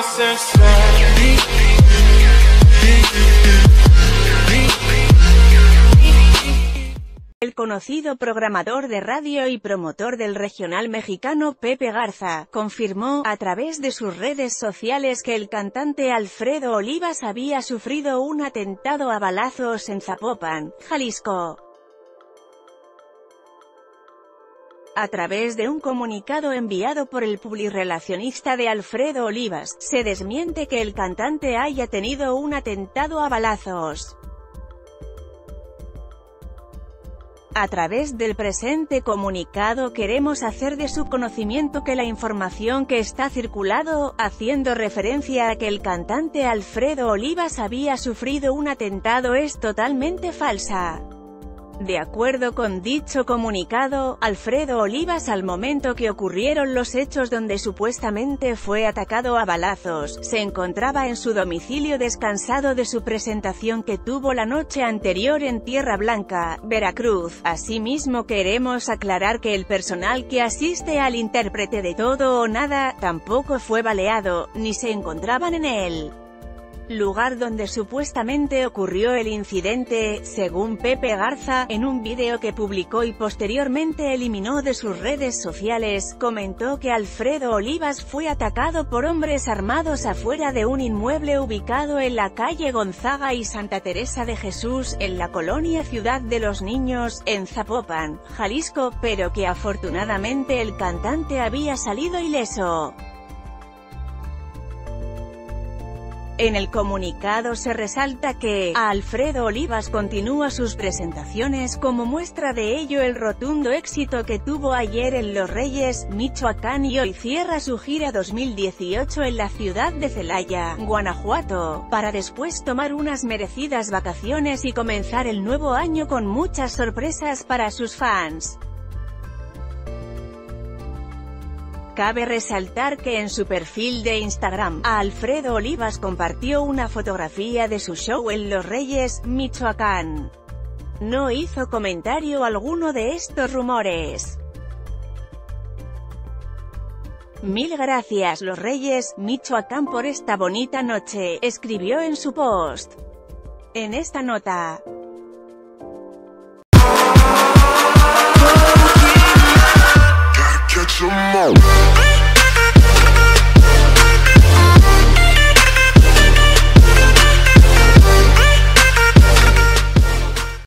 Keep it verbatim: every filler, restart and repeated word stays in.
El conocido programador de radio y promotor del regional mexicano Pepe Garza, confirmó, a través de sus redes sociales, que el cantante Alfredo Olivas había sufrido un atentado a balazos en Zapopan, Jalisco. A través de un comunicado enviado por el publirelacionista de Alfredo Olivas, se desmiente que el cantante haya tenido un atentado a balazos. A través del presente comunicado queremos hacer de su conocimiento que la información que está circulando, haciendo referencia a que el cantante Alfredo Olivas había sufrido un atentado, es totalmente falsa. De acuerdo con dicho comunicado, Alfredo Olivas, al momento que ocurrieron los hechos donde supuestamente fue atacado a balazos, se encontraba en su domicilio descansado de su presentación que tuvo la noche anterior en Tierra Blanca, Veracruz. Asimismo, queremos aclarar que el personal que asiste al intérprete de Todo o Nada, tampoco fue baleado, ni se encontraban en él lugar donde supuestamente ocurrió el incidente, según Pepe Garza. En un vídeo que publicó y posteriormente eliminó de sus redes sociales, comentó que Alfredo Olivas fue atacado por hombres armados afuera de un inmueble ubicado en la calle Gonzaga y Santa Teresa de Jesús, en la colonia Ciudad de los Niños, en Zapopan, Jalisco, pero que afortunadamente el cantante había salido ileso. En el comunicado se resalta que Alfredo Olivas continúa sus presentaciones, como muestra de ello el rotundo éxito que tuvo ayer en Los Reyes, Michoacán, y hoy cierra su gira dos mil dieciocho en la ciudad de Celaya, Guanajuato, para después tomar unas merecidas vacaciones y comenzar el nuevo año con muchas sorpresas para sus fans. Cabe resaltar que en su perfil de Instagram, Alfredo Olivas compartió una fotografía de su show en Los Reyes, Michoacán. No hizo comentario alguno de estos rumores. Mil gracias Los Reyes, Michoacán por esta bonita noche, escribió en su post. En esta nota,